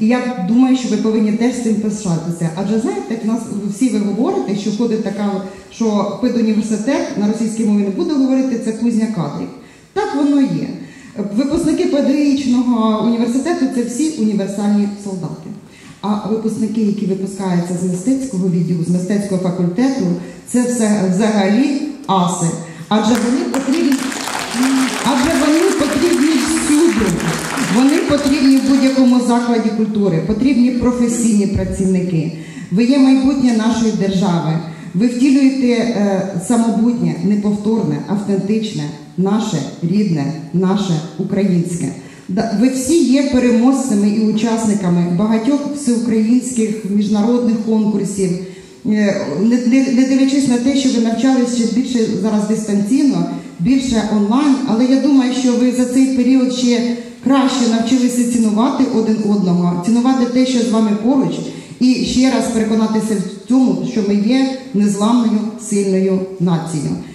І я думаю, що ви повинні теж цим пишатися. Адже знаєте, як нас всі ви говорите, що ходить така, що педуніверситет, на російській мові не буду говорити, це кузня кадрів. Так воно є. Випускники педагогічного університету – це всі універсальні солдати. А випускники, які випускаються з мистецького відділу, з мистецького факультету, це взагалі аси. Адже вони потрібні всюди. Вони потрібні в будь-якому закладі культури, потрібні професійні працівники. Ви є майбутнє нашої держави. Ви втілюєте самобутнє, неповторне, автентичне, наше рідне, наше українське. Ви всі є переможцями і учасниками багатьох всеукраїнських міжнародних конкурсів. Не дивлячись на те, що ви навчалися ще більше зараз дистанційно, більше онлайн, але я думаю, що ви за цей період ще краще навчилися цінувати один одного, цінувати те, що з вами поруч, і ще раз переконатися в тому, що ми є незламною, сильною нацією.